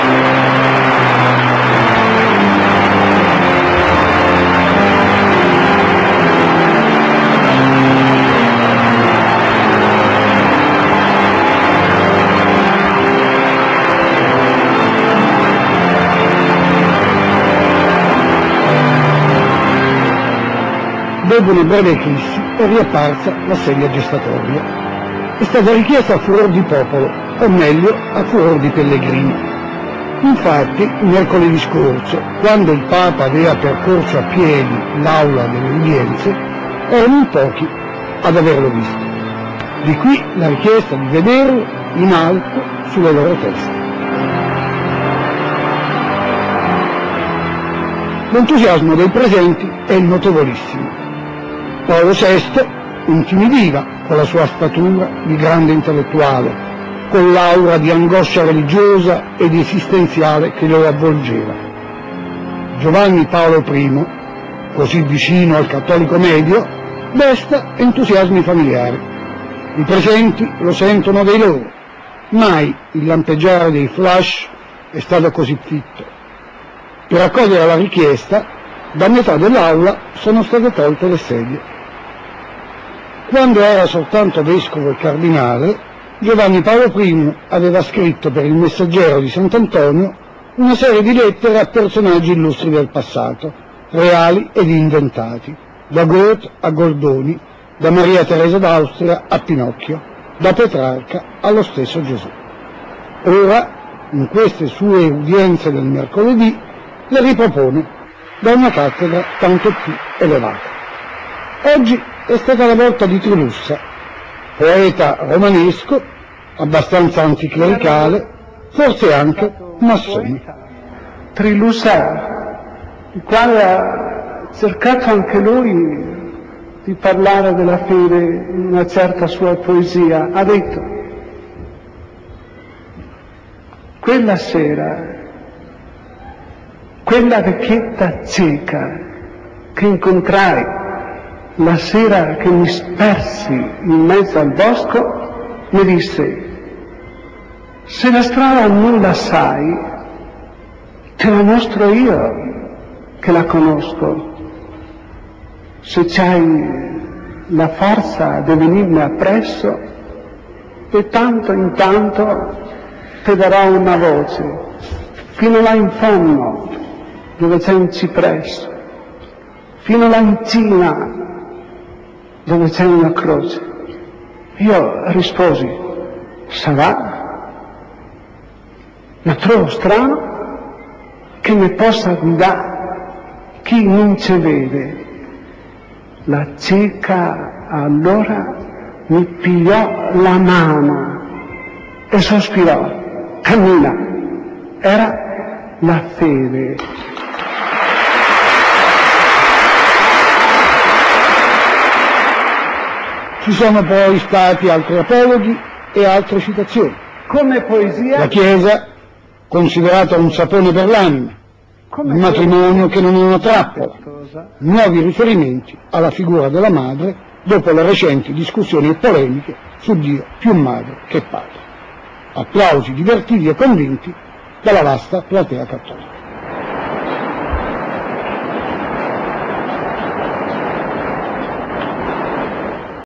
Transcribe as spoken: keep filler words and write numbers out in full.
Dopo una breve eclissi è riapparsa la sedia gestatoria. È stata richiesta a furor di popolo, o meglio a furor di pellegrini. Infatti, mercoledì scorso, quando il Papa aveva percorso a piedi l'aula delle udienze, erano in pochi ad averlo visto. Di qui la richiesta di vederlo in alto sulle loro teste. L'entusiasmo dei presenti è notevolissimo. Paolo sesto intimidiva con la sua statura di grande intellettuale, con l'aura di angoscia religiosa ed esistenziale che lo avvolgeva. Giovanni Paolo I, così vicino al cattolico medio, desta entusiasmi familiari. I presenti lo sentono dei loro. Mai il lampeggiare dei flash è stato così fitto. Per accogliere la richiesta, da metà dell'aula sono state tolte le sedie. Quando era soltanto vescovo e cardinale, Giovanni Paolo I aveva scritto per il Messaggero di Sant'Antonio una serie di lettere a personaggi illustri del passato, reali ed inventati, da Goethe a Goldoni, da Maria Teresa d'Austria a Pinocchio, da Petrarca allo stesso Gesù. Ora, in queste sue udienze del mercoledì, le ripropone da una cattedra tanto più elevata. Oggi è stata la volta di Trilussa, poeta romanesco, abbastanza anticlericale, forse anche massone. Trilussa, il quale ha cercato anche lui di parlare della fede in una certa sua poesia, ha detto: quella sera, quella vecchietta cieca che incontrai la sera che mi spersi in mezzo al bosco, mi disse: se la strada non la sai, te la mostro io che la conosco. Se c'hai la forza di venirmi appresso, e tanto in tanto ti darò una voce, fino là in fondo, dove c'è un cipresso, fino là in cima, dove c'è una croce. Io risposi: sarà, ma trovo strano che mi possa guidare chi non ci vede. La cieca allora mi pigliò la mano e sospirò: cammina. Era la fede. Ci sono poi stati altri apologhi e altre citazioni. Come poesia? La Chiesa, considerata un sapone per l'anima, il matrimonio che non è una trappola, nuovi riferimenti alla figura della madre dopo le recenti discussioni e polemiche su Dio più madre che padre. Applausi divertiti e convinti dalla vasta platea cattolica.